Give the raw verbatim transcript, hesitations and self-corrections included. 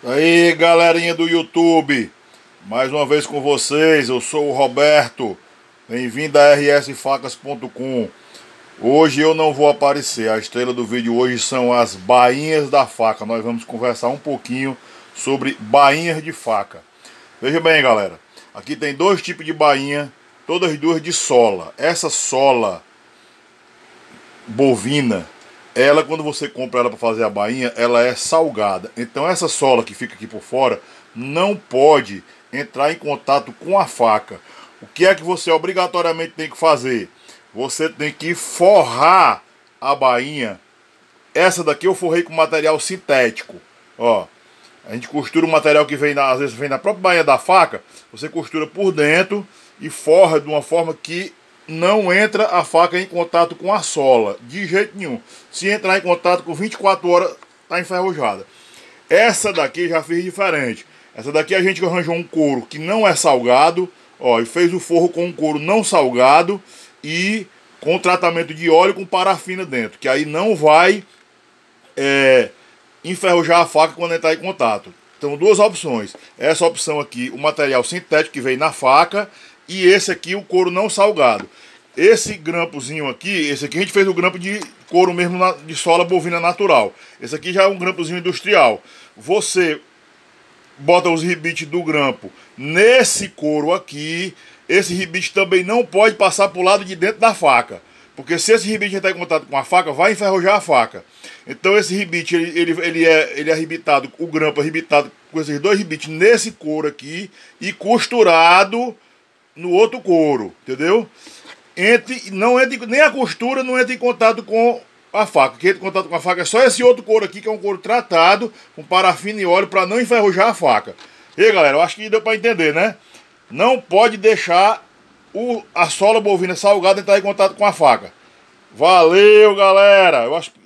Aí, galerinha do YouTube, mais uma vez com vocês. Eu sou o Roberto, bem-vindo a r s facas ponto com. Hoje eu não vou aparecer, a estrela do vídeo hoje são as bainhas da faca. Nós vamos conversar um pouquinho sobre bainhas de faca. Veja bem, galera, aqui tem dois tipos de bainha, todas duas de sola. Essa sola bovina, ela, quando você compra ela para fazer a bainha, ela é salgada. Então essa sola que fica aqui por fora não pode entrar em contato com a faca. O que é que você obrigatoriamente tem que fazer? Você tem que forrar a bainha. Essa daqui eu forrei com material sintético. Ó, a gente costura o material que vem na, às vezes vem na própria bainha da faca. Você costura por dentro e forra de uma forma que não entra a faca em contato com a sola, de jeito nenhum. Se entrar em contato com vinte e quatro horas, tá enferrujada. Essa daqui já fiz diferente. Essa daqui a gente arranjou um couro que não é salgado, ó, e fez o forro com um couro não salgado e com tratamento de óleo com parafina dentro, que aí não vai é, enferrujar a faca quando entrar em contato. Então, duas opções. Essa opção aqui, o material sintético que vem na faca, e esse aqui, o couro não salgado. Esse grampozinho aqui, esse aqui a gente fez o grampo de couro mesmo de sola bovina natural. Esse aqui já é um grampozinho industrial. Você bota os ribites do grampo nesse couro aqui. Esse ribite também não pode passar para o lado de dentro da faca, porque se esse ribite entrar em contato com a faca, vai enferrujar a faca. Então esse ribite, ele, ele, ele, é, ele é ribitado, o grampo é ribitado com esses dois ribites nesse couro aqui e costurado no outro couro, entendeu? Entre, não entra, nem a costura não entra em contato com a faca. O que entra em contato com a faca é só esse outro couro aqui, que é um couro tratado com parafina e óleo para não enferrujar a faca. E aí, galera, eu acho que deu para entender, né? Não pode deixar o, a sola bovina salgada entrar em contato com a faca. Valeu, galera! Eu acho